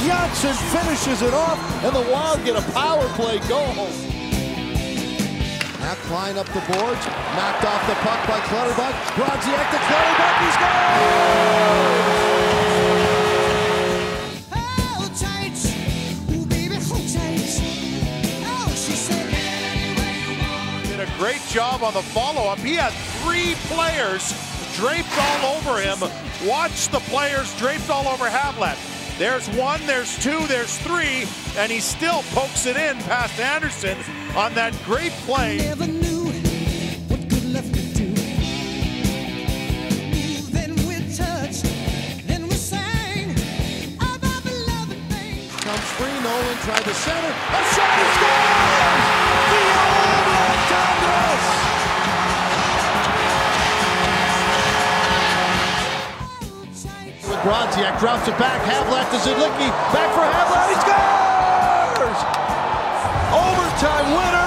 Janssen finishes it off, and the Wild get a power play goal. Now Klein up the boards, knocked off the puck by Clutterbuck. Brodziak to Clutterbuck, he scores! Did a great job on the follow-up. He had 3 players draped all over him. Watch the players draped all over Havlat. There's 1, there's 2, there's 3, and he still pokes it in past Anderson on that great play. Never knew what good left could do. Then we touched, then we sang about the loving thing. Comes free, Nolan tried to center, a shot, he scores! The old left-handers! Brodziak drops it back, Havlat to Zidlicki, back for Havlat, he scores! Overtime winner!